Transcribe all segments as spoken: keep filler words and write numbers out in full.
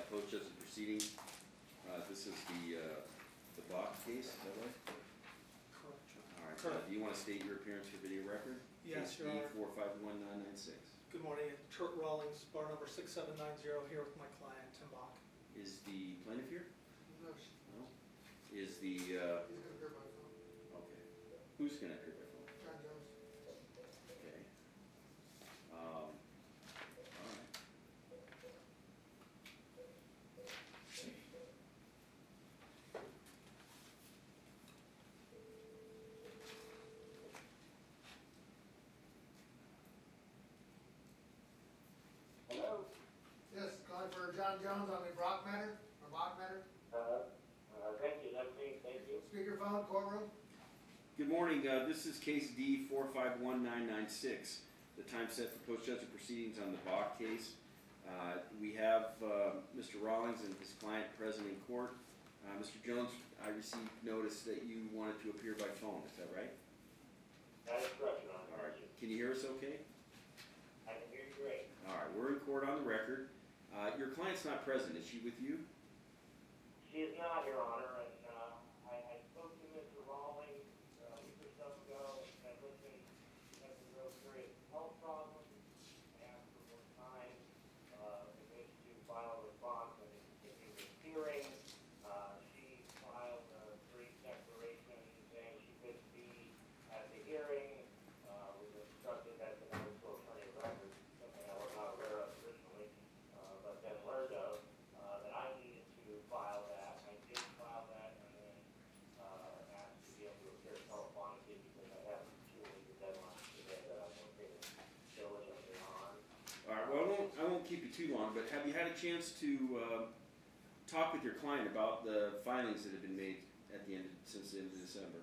post-judgment proceedings. Uh, this is the uh, the Bach case, is that right? Correct. All right. Correct. Uh, do you want to state your appearance for video record? Yes, Case Your D Honor. four five one nine nine six. Good morning, Kurt Rawlings, bar number six seven nine zero, here with my client, Tim Bach. Is the plaintiff here? No, she- No. Is the uh, he's gonna hear my phone. okay? Who's going to appear by phone? John Jones. Okay. Um, all right. Hello? Yes, calling for John Jones on the Brock matter, or Bach matter. Uh, uh, thank you, that's me, thank you. Speakerphone, courtroom. Good morning. Uh, this is case D four five one nine nine six. The time set for post-judgment proceedings on the Bach case. Uh, we have uh, Mister Rawlings and his client present in court. Uh, Mister Jones, I received notice that you wanted to appear by phone. Is that right? That is correct, Your Honor. All right. Thank you. Can you hear us okay? I can hear you great. All right. We're in court on the record. Uh, your client's not present. Is she with you? She is not, Your Honor, and uh, I, I spoke to Mister Rawlings uh, a week or so ago, and listened, he has some real serious health problems, asked for more time, uh, in which to file a response and to continue the hearing. Uh, she filed a brief declaration saying she couldn't be at the hearing, uh, was instructed that the notice to attorney of record, something I was not aware of originally, uh, but then learned of, uh, that I needed to file that. I did file that and then uh, asked to be able to appear telephonically because I have two legal deadlines today that I'm working diligently on. All right. Well, I won't. I won't keep you too long. But have you had a chance to uh, talk with your client about the filings that have been made at the end of, since the end of December?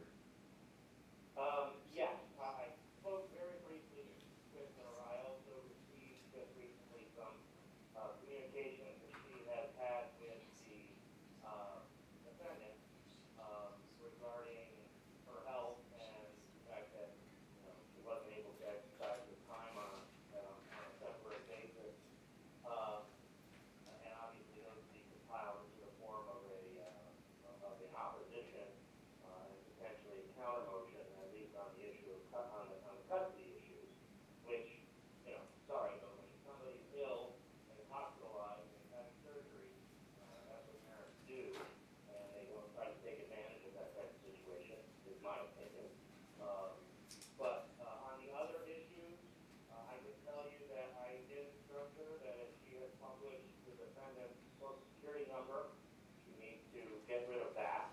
Um, yes, I spoke very briefly with her. I also received just recently some uh, communications that she has had with the uh, defendant um, regarding her health and the fact that you know, she wasn't able to exercise the time on a, um, on a separate basis. Um, and obviously those would be compiled into the form of a uh, of an opposition uh, and potentially a counter motion, at least on the issue of cut on the on the custody issues, which you know, sorry, but when somebody's ill and hospitalized and having surgery, uh, that's what parents do, and they will try to take advantage of that type of situation, is my opinion. Um, but uh, on the other issues, uh, I can tell you that I did instruct her that if she has published the defendant's social security number, she needs to get rid of that.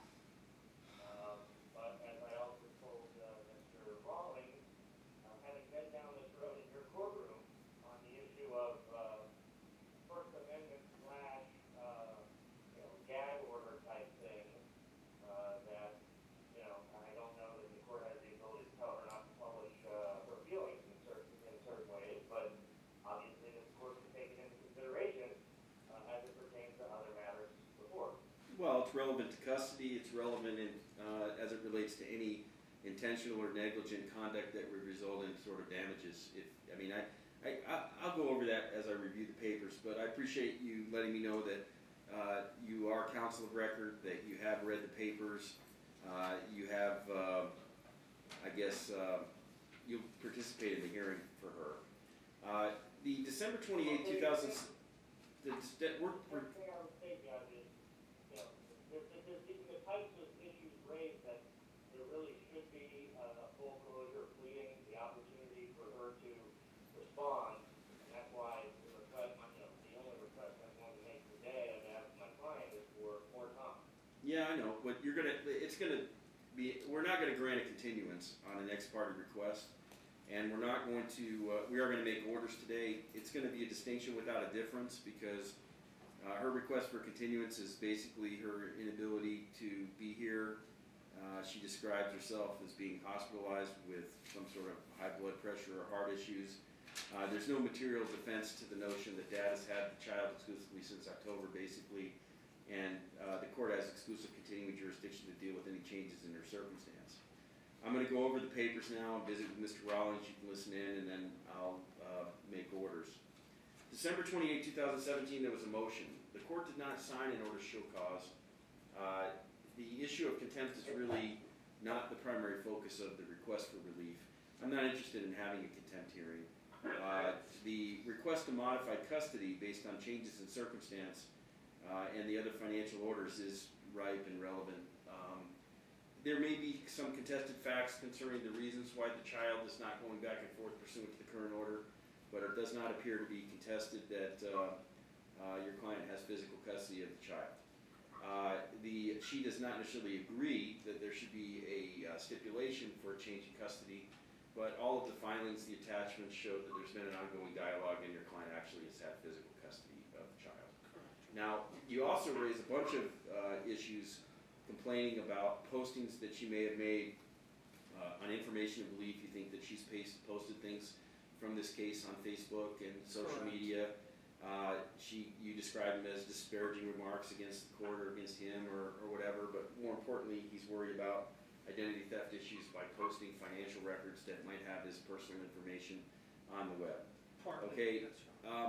Um, but as I also told uh, Mister Rawlings, uh, having been down this road in your courtroom on the issue of uh, First Amendment slash, uh, you know, gag order type thing, uh, that, you know, I don't know that the court has the ability to tell her not to publish uh, her feelings in certain, in certain ways, but obviously this court can take it into consideration uh, as it pertains to other matters before. Well, it's relevant to custody. It's relevant in, uh, as it relates to any intentional or negligent conduct that would result in sort of damages. If I mean, I, I, I'll go over that as I review the papers. But I appreciate you letting me know that uh, you are counsel of record, that you have read the papers, uh, you have, uh, I guess, uh, you'll participate in the hearing for her. Uh, the December twenty-eighth, two thousand. The, the, we're, we're, One thing I would say, Judge, is, you know, there, there, there's the types of issues raised that there really should be a, a full closure pleading, the opportunity for her to respond, and that's why the request, you know, the only request I'm going to make today and ask my client is for more time. Yeah, I know, but you're gonna. It's gonna be. We're not gonna grant a continuance on an ex parte request, and we're not going to. Uh, we are going to make orders today. It's going to be a distinction without a difference because uh, her request for continuance is basically her inability to be here. Uh, she describes herself as being hospitalized with some sort of high blood pressure or heart issues. Uh, there's no material defense to the notion that dad has had the child exclusively since October, basically. And uh, the court has exclusive continuing jurisdiction to deal with any changes in her circumstance. I'm going to go over the papers now and visit with Mister Rawlings. You can listen in, and then I'll uh, make orders. December December twenty-eighth, two thousand seventeen, there was a motion. The court did not sign an order to show cause. Uh, the issue of contempt is really not the primary focus of the request for relief. I'm not interested in having a contempt hearing. Uh, the request to modify custody based on changes in circumstance uh, and the other financial orders is ripe and relevant. Um, there may be some contested facts concerning the reasons why the child is not going back and forth pursuant to the current order, but it does not appear to be contested that uh, uh, your client has physical custody of the child. Uh, the, she does not necessarily agree that there should be a uh, stipulation for a change in custody, but all of the filings, the attachments show that there's been an ongoing dialogue and your client actually has had physical custody of the child. Now, you also raise a bunch of uh, issues complaining about postings that she may have made uh, on information and belief. You think that she's pasted, posted things from this case on Facebook and social Correct. media. Uh, she, you describe him as disparaging remarks against the court or against him or, or whatever, but more importantly, he's worried about identity theft issues by posting financial records that might have his personal information on the web. Partly, Okay, that's right. Um,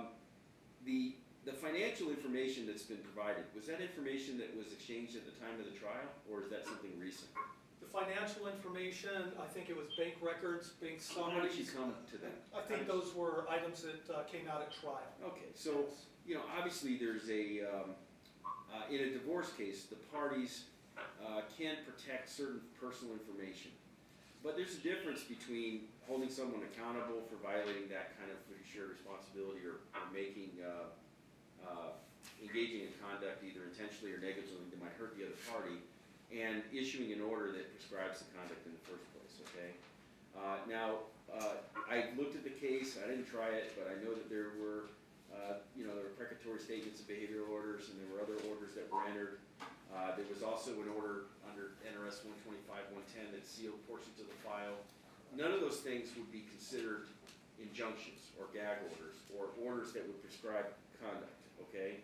the, the financial information that's been provided, was that information that was exchanged at the time of the trial, or is that something recent? The financial information, I think it was bank records, bank So how did she summaries. come to that? I think those were items that uh, came out at trial. Okay, so, you know, obviously there's a, um, uh, in a divorce case, the parties uh, can protect certain personal information. But there's a difference between holding someone accountable for violating that kind of fiduciary responsibility or, or making, uh, uh, engaging in conduct either intentionally or negligently that might hurt the other party, and issuing an order that prescribes the conduct in the first place, okay? Uh, now, uh, I looked at the case, I didn't try it, but I know that there were, uh, you know, there were precatory statements of behavioral orders, and there were other orders that were entered. Uh, there was also an order under N R S one twenty-five one ten that sealed portions of the file. None of those things would be considered injunctions or gag orders or orders that would prescribe conduct, okay?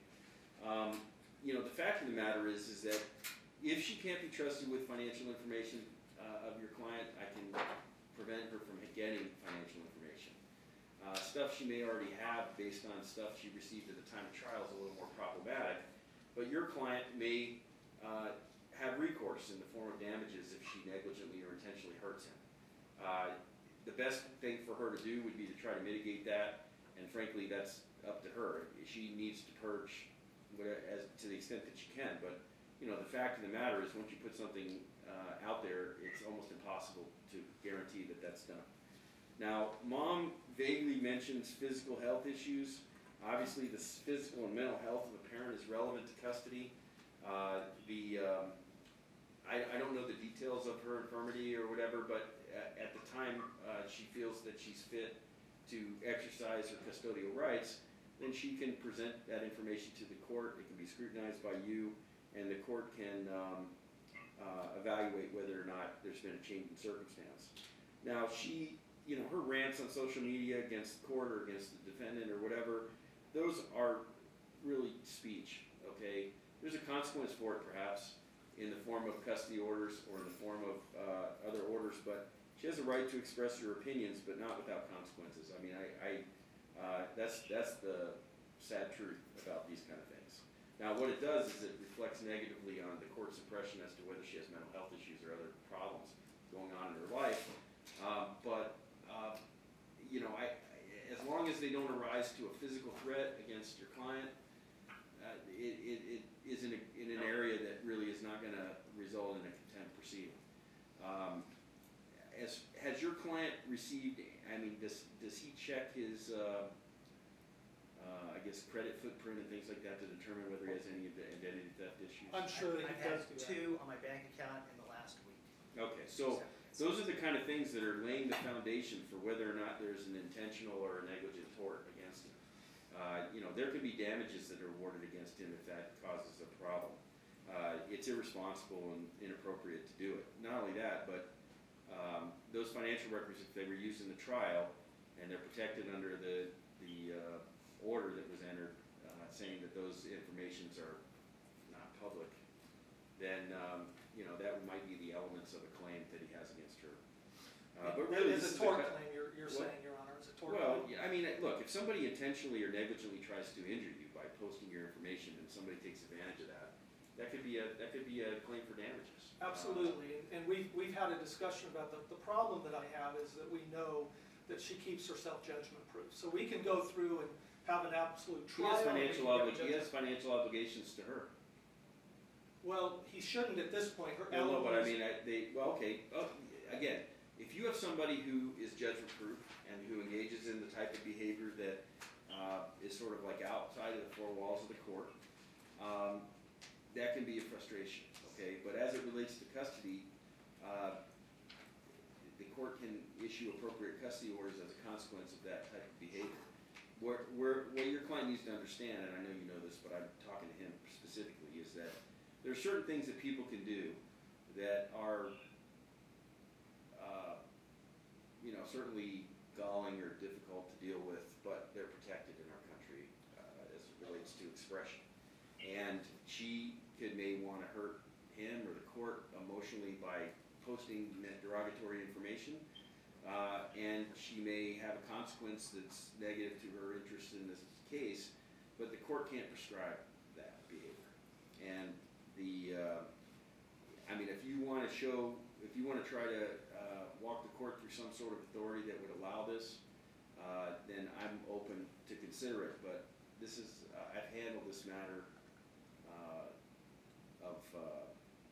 Um, you know, the fact of the matter is, is that if she can't be trusted with financial information uh, of your client, I can prevent her from getting financial information. Uh, stuff she may already have based on stuff she received at the time of trial is a little more problematic, but your client may uh, have recourse in the form of damages if she negligently or intentionally hurts him. Uh, the best thing for her to do would be to try to mitigate that, and frankly, that's up to her. She needs to purge whatever, as to the extent that she can, but you know, the fact of the matter is once you put something uh, out there, it's almost impossible to guarantee that that's done. Now, mom vaguely mentions physical health issues. Obviously, the physical and mental health of a parent is relevant to custody. Uh, the, um, I, I don't know the details of her infirmity or whatever, but at, at the time uh, she feels that she's fit to exercise her custodial rights, then she can present that information to the court. It can be scrutinized by you, and the court can um, uh, evaluate whether or not there's been a change in circumstance. Now, she, you know, her rants on social media against the court or against the defendant or whatever, those are really speech, okay? There's a consequence for it, perhaps, in the form of custody orders or in the form of uh, other orders, but she has a right to express her opinions, but not without consequences. I mean, I, I uh, that's, that's the sad truth about these kind of things. Now, what it does is it reflects negatively on the court's impression as to whether she has mental health issues or other problems going on in her life. Um, but, uh, you know, I, I, as long as they don't arise to a physical threat against your client, uh, it, it, it is in, a, in an area that really is not going to result in a contempt proceeding. Um, as, has your client received, I mean, does, does he check his, uh, Uh, I guess credit footprint and things like that to determine whether he has any of the identity theft issues? I'm sure that he I've had does do that. two on my bank account in the last week. Okay, so those are the kind of things that are laying the foundation for whether or not there's an intentional or a negligent tort against him. Uh, you know, there could be damages that are awarded against him if that causes a problem. Uh, it's irresponsible and inappropriate to do it. Not only that, but um, those financial records, if they were used in the trial and they're protected under the, the uh, order that was entered uh, saying that those informations are not public, then um, you know that might be the elements of a claim that he has against her. Uh, but really, It's this is a tort the, claim, you're, you're what? saying, Your Honor, it's a tort well, claim? yeah, I mean, mean, look, if somebody intentionally or negligently tries to injure you by posting your information and somebody takes advantage of that, that could be a, that could be a claim for damages. Absolutely, and, and we've, we've had a discussion about the, the problem that I have is that we know that she keeps herself judgment proof. So we can go through and have an absolute He trial. has and we financial can get a obli- he has judgment- financial obligations to her. Well, he shouldn't at this point. Her Well, no, but I alimony- mean, I, they, well, okay, oh, again, if you have somebody who is judgment proof and who engages in the type of behavior that, uh, is sort of like outside of the four walls of the court, um, that can be a frustration, okay? But as it relates to custody, uh, the court can issue appropriate custody orders as a consequence of that type of behavior. Where, where, what your client needs to understand, and I know you know this, but I'm talking to him specifically, is that there are certain things that people can do that are, uh, you know, certainly galling or difficult to deal with, but they're protected in our country uh, as it relates to expression. And she could may want to hurt him or the court emotionally by posting derogatory information, uh, and she may have a consequence that's negative to her interest in this case, but the court can't prescribe that behavior. And the, uh, I mean, if you want to show, if you want to try to uh, walk the court through some sort of authority that would allow this, uh, then I'm open to consider it. But this is, uh, I've handled this matter uh, of uh,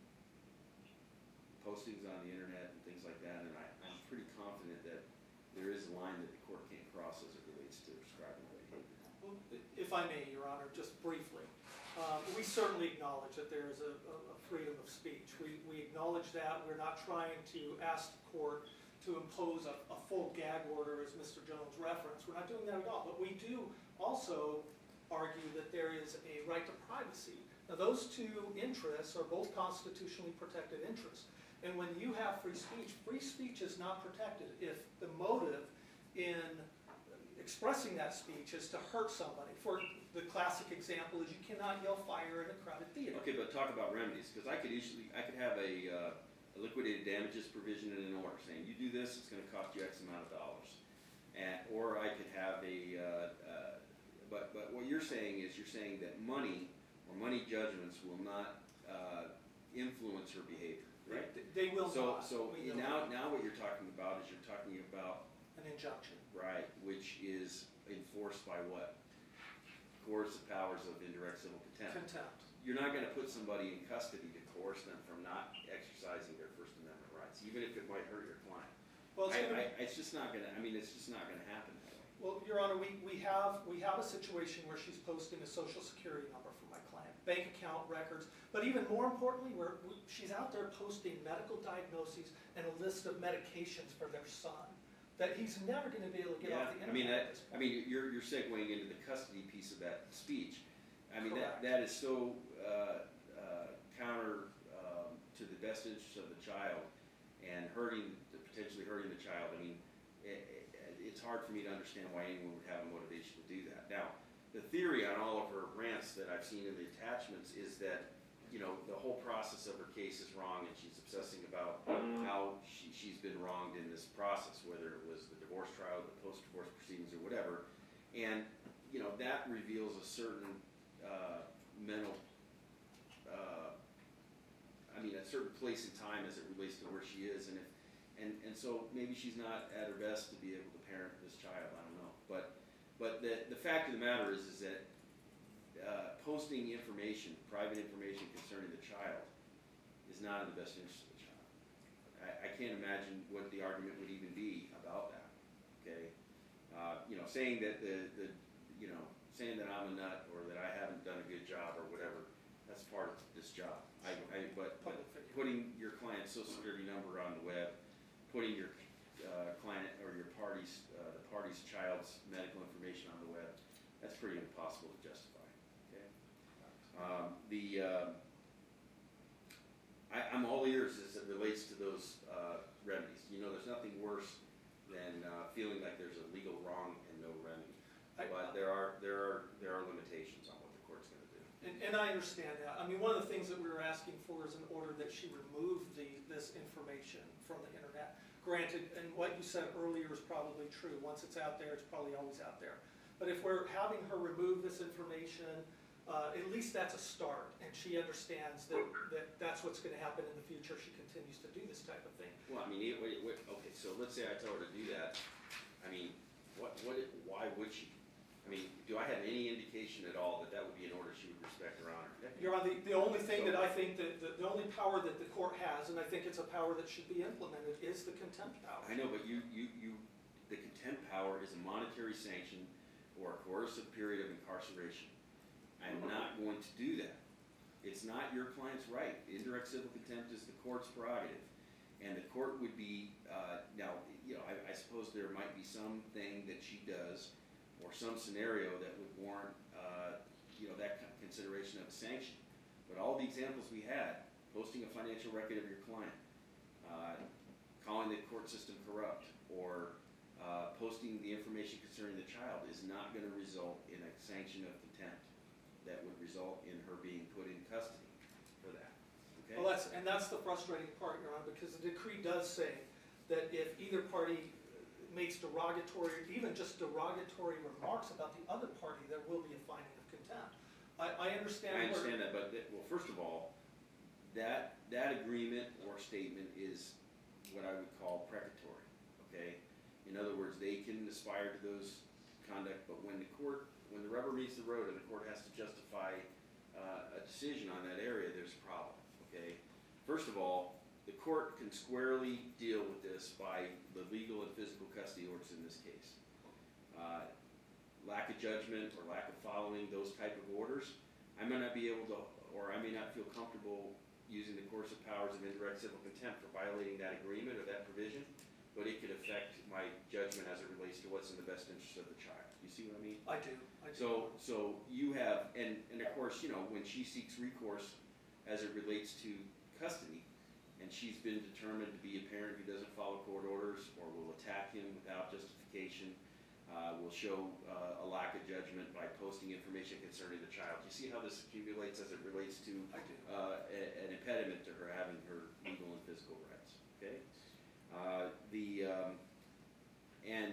postings on the internet and things like that, and I, I'm pretty confident that there is a line that the court can't cross as it relates to prescribing that behavior. Well, if I may, Your Honor, just briefly, um, we certainly acknowledge that there is a, a a freedom of speech. We, we acknowledge that. We're not trying to ask the court to impose a, a full gag order, as Mister Jones referenced. We're not doing that at all. But we do also argue that there is a right to privacy. Now, those two interests are both constitutionally protected interests. And when you have free speech, free speech is not protected if the motive in expressing that speech is to hurt somebody. For the classic example is you cannot yell fire in a crowded theater. Okay, but talk about remedies, because I could easily, I could have a, uh, a liquidated damages provision in an order saying, you do this, it's gonna cost you X amount of dollars. And, or I could have a, uh, uh, but, but what you're saying is, you're saying that money or money judgments will not, uh, influence her behavior, right? They- They will So, not. so We know now, that. now what you're talking about is you're talking about, An injunction. right, which is enforced by what? Coercive powers of indirect civil contempt. Contempt. You're not gonna put somebody in custody to coerce them from not exercising their First Amendment rights, even if it might hurt your client. Well, it's I, gonna I, be, it's just not gonna, I mean, it's just not gonna happen that way. well, Your Honor, we, we have, we have a situation where she's posting a social security number for my client, bank account records, but even more importantly, where we, she's out there posting medical diagnoses and a list of medications for their son, that he's never gonna be able to get Yeah, off the I mean, internet that, at this I point. mean, you're, you're segueing into the custody piece of that speech. I mean, that, Correct. that is so, uh, uh, counter, um, to the best interests of the child and hurting, potentially hurting the child. I mean, it, it, it's hard for me to understand why anyone would have a motivation to do that. Now, the theory on all of her rants that I've seen in the attachments is that, you know, the whole process of her case is wrong and she's obsessing about how she, she's been wronged in this process, whether it was the divorce trial, the post-divorce proceedings, or whatever. And, you know, that reveals a certain uh, mental, uh, I mean, a certain place in time as it relates to where she is. And, if, and, and so maybe she's not at her best to be able to parent this child, I don't know. But, but the, the fact of the matter is, is that uh, posting information, private information concerning the child is not in the best interest of the child. I, I can't imagine what the argument would even be about that, okay? Uh, you know, saying that the, the, you know, saying that I'm a nut or that I haven't done a good job or whatever, that's part of this job. I, I, but, but Public figure. putting your client's social security number on the web, putting your uh, client or your party's, uh, the party's child's medical information on the web, that's pretty impossible to justify, okay? Um, the, uh, I, I'm all ears as it relates to those uh, remedies. You know, there's nothing worse than uh, feeling like there's a legal wrong and no remedy. I- But there are, there are, there are limitations on what the court's gonna do. And, and I understand that. I mean, one of the things that we were asking for is an order that she remove the, this information from the internet. Of granted, and what you said earlier is probably true. Once it's out there, it's probably always out there. But if we're having her remove this information, uh, at least that's a start, and she understands that, that that's what's gonna happen in the future if she continues to do this type of thing. Well, I mean, it, wait, wait, okay, so let's say I tell her to do that, I mean, what, what, why would she? I mean, do I have any indication at all that that would be an order she would respect or honor? You're on the, the only thing that I think that, the, the only power that the court has, and I think it's a power that should be implemented, is the contempt power. I know, but you, you, you, the contempt power is a monetary sanction or a coercive period of incarceration. I'm not going to do that. It's not your client's right. Indirect civil contempt is the court's prerogative. And the court would be, uh, now, you know, I, I suppose there might be something that she does or some scenario that would warrant, uh, you know, that kind of consideration of a sanction. But all the examples we had, posting a financial record of your client, uh, calling the court system corrupt, or uh, posting the information concerning the child is not going to result in a sanction of contempt that would result in her being put in custody for that. Okay? Well, that's, and that's the frustrating part, Your Honor, because the decree does say that if either party makes derogatory, even just derogatory remarks about the other party, there will be a finding of contempt. I, I understand. I where- understand that, but, that- well, first of all, that, that agreement or statement is what I would call precatory, okay? In other words, they can aspire to those conduct, but when the court, when the rubber meets the road and the court has to justify uh, a decision on that area, there's a problem, okay? First of all, the court can squarely deal with this by the legal and physical custody orders in this case. Uh, lack of judgment or lack of following those type of orders, I may not be able to, or I may not feel comfortable using the coercive powers of indirect civil contempt for violating that agreement or that provision, but it could affect my judgment as it relates to what's in the best interest of the child. You see what I mean? I do, I do. So, so you have, and, and of course, you know, when she seeks recourse as it relates to custody, and she's been determined to be a parent who doesn't follow court orders or will attack him without justification, uh, will show uh, a lack of judgment by posting information concerning the child. You see how this accumulates as it relates to I do. uh, a- an impediment to her having her legal and physical rights, okay? Uh, the, um, and,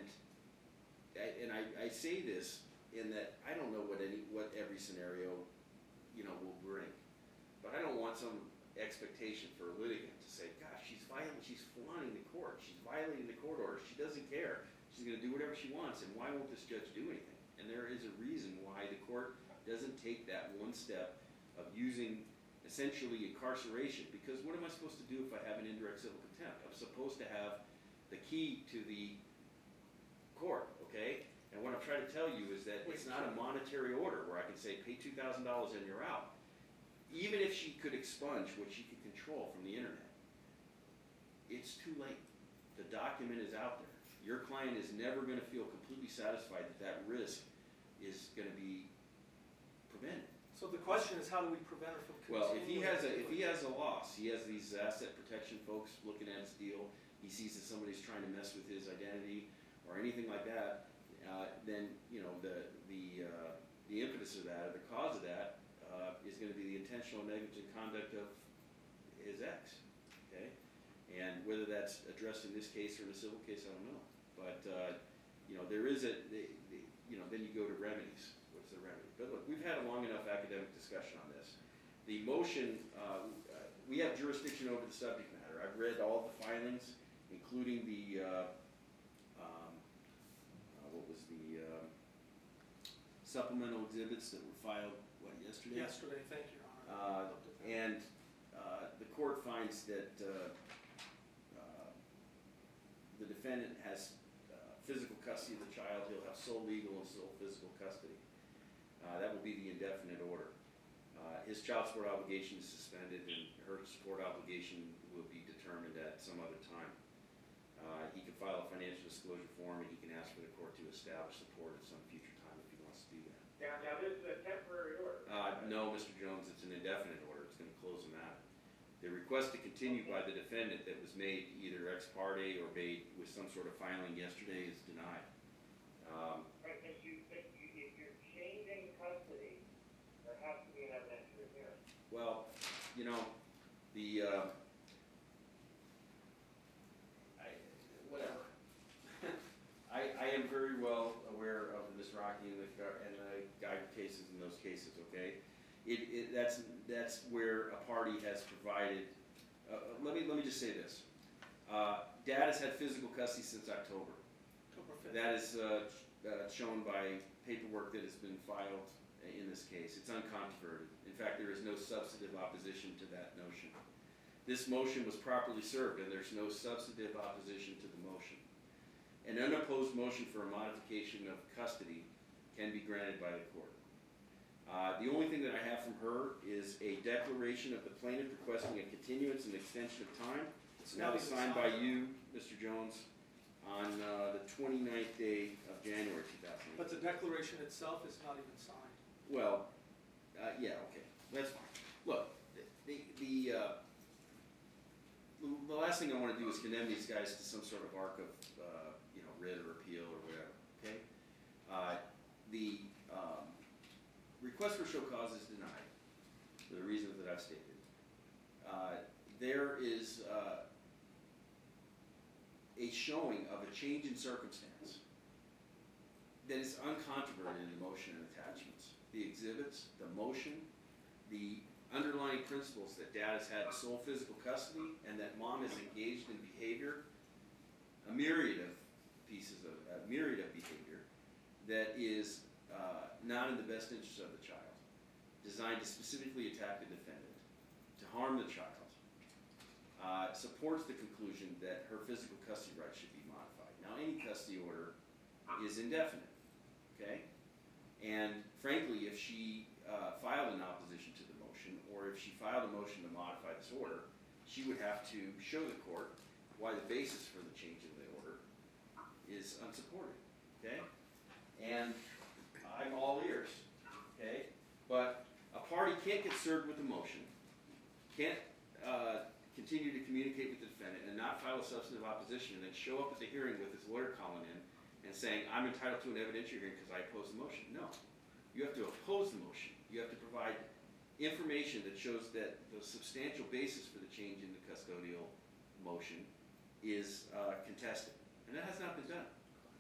I- and I, I say this in that I don't know what any, what every scenario, you know, will bring. But I don't want some expectation for a litigant to say, gosh, she's violating, she's flaunting the court, she's violating the court order, she doesn't care, she's gonna do whatever she wants, and why won't this judge do anything? And there is a reason why the court doesn't take that one step of using essentially incarceration, because what am I supposed to do if I have an indirect civil contempt? I'm supposed to have the key to the court, okay? And what I'm trying to tell you is that it's not a monetary order where I can say, pay two thousand dollars and you're out. Even if she could expunge what she could control from the internet, it's too late. The document is out there. Your client is never going to feel completely satisfied that that risk is going to be prevented. So the question is, how do we prevent her from Well, if he continuing has a, to if do he it? has a loss, he has these asset protection folks looking at his deal, he sees that somebody's trying to mess with his identity or anything like that, uh, then, you know, the, the, uh, the impetus of that, or the cause of that, uh, is gonna be the intentional negligent conduct of his ex, okay? And whether that's addressed in this case or in a civil case, I don't know. But, uh, you know, there is a, the, the, you know, then you go to remedies. What's the remedy? But look, we've had a long enough academic discussion on this. The motion, uh, uh, we have jurisdiction over the subject matter. I've read all the filings, including the, uh, um, uh, what was the, um, supplemental exhibits that were filed, what, yesterday? Yesterday, thank you, Your Honor. Uh, I looked at that. And uh, the court finds that uh, uh, the defendant has uh, physical custody of the child. He'll have sole legal and sole physical custody. Uh, That will be the indefinite order. Uh, His child support obligation is suspended, and her support obligation will be determined at some other time. Uh, He can file a financial disclosure form, and he can ask for the court to establish support at some future time if he wants to do that. Now, now this is a temporary order. Uh, no, Mister Jones, it's an indefinite order, it's gonna close the matter. The request to continue by the defendant that was made either ex parte or made with some sort of filing yesterday is denied. Um, Right, but you, but you, if you're changing custody, there has to be an evidentiary hearing. well, you know, the, uh, I, it, it, that's, that's where a party has provided, uh, let me, let me just say this. Uh, Dad has had physical custody since October. October fifth. That is, uh, uh, shown by paperwork that has been filed in this case. It's uncontroverted. In fact, there is no substantive opposition to that notion. This motion was properly served, and there's no substantive opposition to the motion. An unopposed motion for a modification of custody can be granted by the court. Uh, the only thing that I have from her is a declaration of the plaintiff requesting a continuance and extension of time. It's Now not be even signed by you, Mister Jones, on uh, the twenty-ninth day of January two thousand eight. But the declaration itself is not even signed. Well, uh, yeah, okay, that's fine. Look, the, the, uh, the last thing I wanna do is condemn these guys to some sort of arc of, uh, you know, writ or appeal or whatever, okay? Uh, the, um, request for show cause is denied, for the reasons that I've stated. Uh, there is, uh, a showing of a change in circumstance that is uncontroverted in the motion and attachments. The exhibits, the motion, the underlying principles that Dad has had sole physical custody and that Mom is engaged in behavior, a myriad of pieces of, a myriad of behavior that is uh, not in the best interest of the child, designed to specifically attack the defendant, to harm the child, uh, supports the conclusion that her physical custody rights should be modified. Now, any custody order is indefinite, okay? And frankly, if she uh, filed an opposition to the motion, or if she filed a motion to modify this order, she would have to show the court why the basis for the change in the order is unsupported, okay? And I'm all ears, okay? But a party can't get served with a motion, can't uh, continue to communicate with the defendant and not file a substantive opposition and then show up at the hearing with his lawyer calling in and saying, I'm entitled to an evidentiary hearing because I oppose the motion. No. You have to oppose the motion. You have to provide information that shows that the substantial basis for the change in the custodial motion is uh, contested. And that has not been done.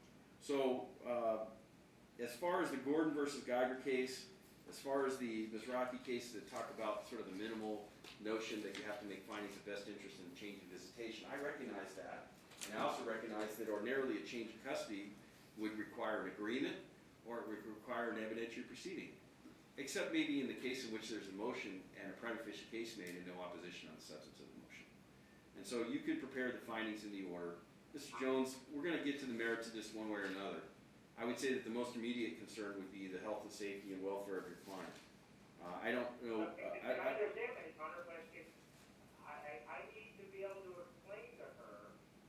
So, uh, as far as the Gordon versus Geiger case, as far as the Mizrahi case that talk about sort of the minimal notion that you have to make findings of best interest in change of visitation, I recognize that. And I also recognize that ordinarily a change of custody would require an agreement or it would require an evidentiary proceeding. Except maybe in the case in which there's a motion and a prima facie case made and no opposition on the substance of the motion. And so you could prepare the findings in the order. Mister Jones, we're going to get to the merits of this one way or another. I would say that the most immediate concern would be the health and safety and welfare of your client. Uh, I don't know. Uh, I, I, I I, understand that, Connor, but if I, I, I need to be able to explain to her,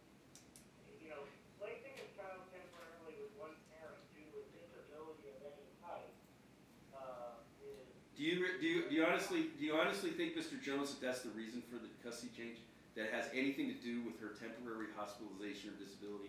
you know, placing a child temporarily with one parent due to a disability of any type, uh, is. do you re- do you do you honestly do you honestly think, Mister Jones, that that's the reason for the custody change? That has anything to do with her temporary hospitalization or disability?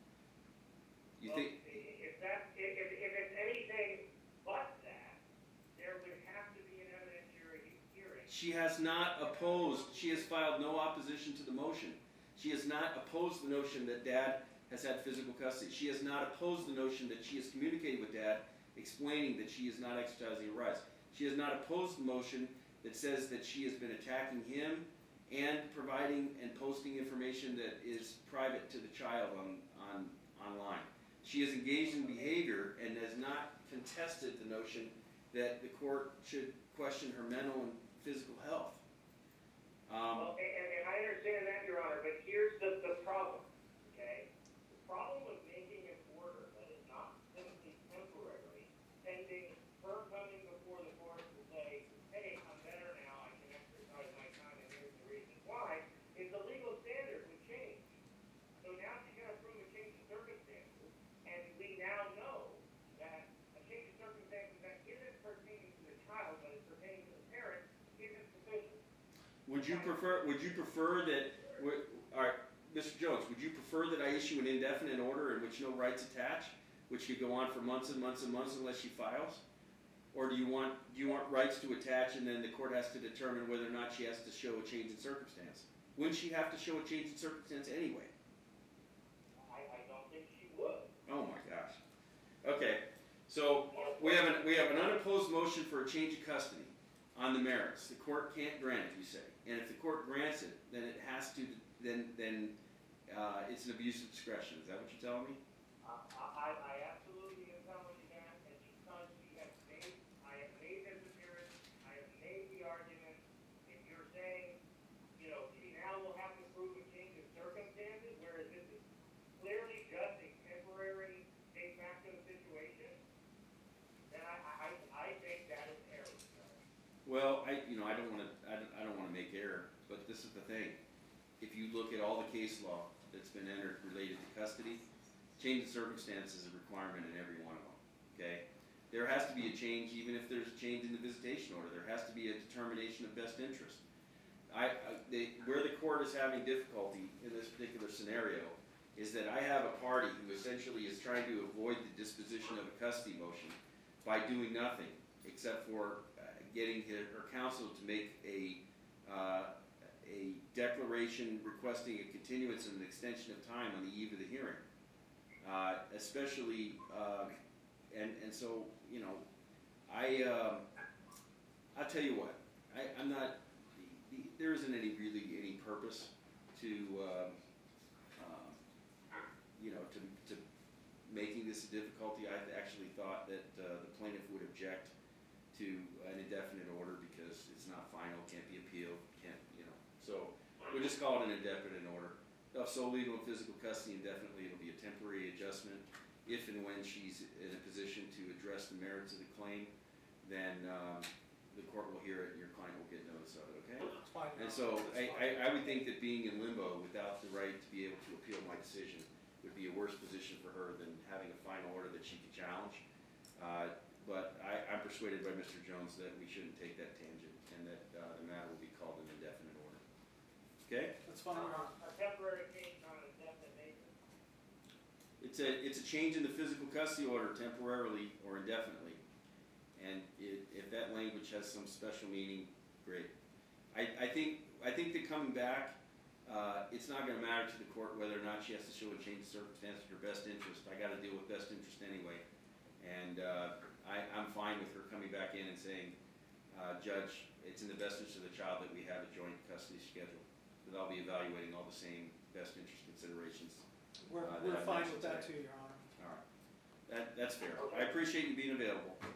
You well, think? If that, if, if, if it's anything but that, there would have to be an evidentiary hearing. She has not opposed, she has filed no opposition to the motion. She has not opposed the notion that Dad has had physical custody. She has not opposed the notion that she has communicated with Dad, explaining that she is not exercising her rights. She has not opposed the motion that says that she has been attacking him and providing and posting information that is private to the child on, on online. She is engaged in behavior and has not contested the notion that the court should question her mental and physical health. Um, Well, and, and I understand that, Your Honor, but here's the, the problem, okay? The problem with making an order that is not simply temporary, pending her coming before the court to say, hey, I'm better now, I can exercise my time, and here's the reason why, is the legal standard would change. So now she's gonna prove a change in circumstances, and we now know that a change in circumstances that isn't pertaining to the child, but is pertaining to the parent, isn't sufficient. Would you prefer, would you prefer that, would- all right, Mister Jones, would you prefer that I issue an indefinite order in which no rights attach, which could go on for months and months and months unless she files? Or do you want, do you want rights to attach and then the court has to determine whether or not she has to show a change in circumstance? Wouldn't she have to show a change in circumstance anyway? I, I don't think she would. Oh my gosh. Okay, so we have an, we have an unopposed motion for a change of custody. on the merits. The court can't grant it, you say. And if the court grants it, then it has to, then, then, uh, it's an abuse of discretion. Is that what you're telling me? Uh, I, I absolutely am telling you that, and because we have made, I have made this appearance, I have made the argument, and you're saying, you know, gee, now we'll have to prove a change of circumstances, whereas this is clearly just a temporary de facto situation, then I, I, I think that is error. Well, I, you know, I don't wanna, I don't, I don't wanna make error, but this is the thing. If you look at all the case law that's been entered related to custody, change of circumstance is a requirement in every one of them, okay? There has to be a change, even if there's a change in the visitation order. There has to be a determination of best interest. I, I they, where the court is having difficulty in this particular scenario is that I have a party who essentially is trying to avoid the disposition of a custody motion by doing nothing except for uh, getting her, her counsel to make a uh, a declaration requesting a continuance and an extension of time on the eve of the hearing. Uh, especially, uh, and, and so, you know, I, um, I'll tell you what, I, I'm not, there isn't any really any purpose to, um, um, you know, to, to making this a difficulty. I actually thought that uh, the plaintiff would object to an indefinite order because it's not final, can't be appealed, can't, you know. So we'll just call it an indefinite order. Of sole legal and physical custody indefinitely, it'll be a temporary adjustment. If and when she's in a position to address the merits of the claim, then um, the court will hear it and your client will get notice of it, okay? It's fine. And so It's I, fine. I, I would think that being in limbo without the right to be able to appeal my decision would be a worse position for her than having a final order that she could challenge. Uh, but I, I'm persuaded by Mister Jones that we shouldn't take that tangent and that uh, the matter will be called an indefinite order. Okay? That's fine, Your Honor. A temporary change on an indefinite basis. It's a, it's a change in the physical custody order temporarily or indefinitely. And it, if that language has some special meaning, great. I, I think, I think that coming back, uh, it's not gonna matter to the court whether or not she has to show a change of circumstance in her best interest. I gotta deal with best interest anyway. And, uh, I, I'm fine with her coming back in and saying, uh, Judge, it's in the best interest of the child that we have a joint custody schedule. That I'll be evaluating all the same best interest considerations. We're, Uh, that we're I fine mentioned with that today. too, Your Honor. All right. That, that's fair. I appreciate you being available.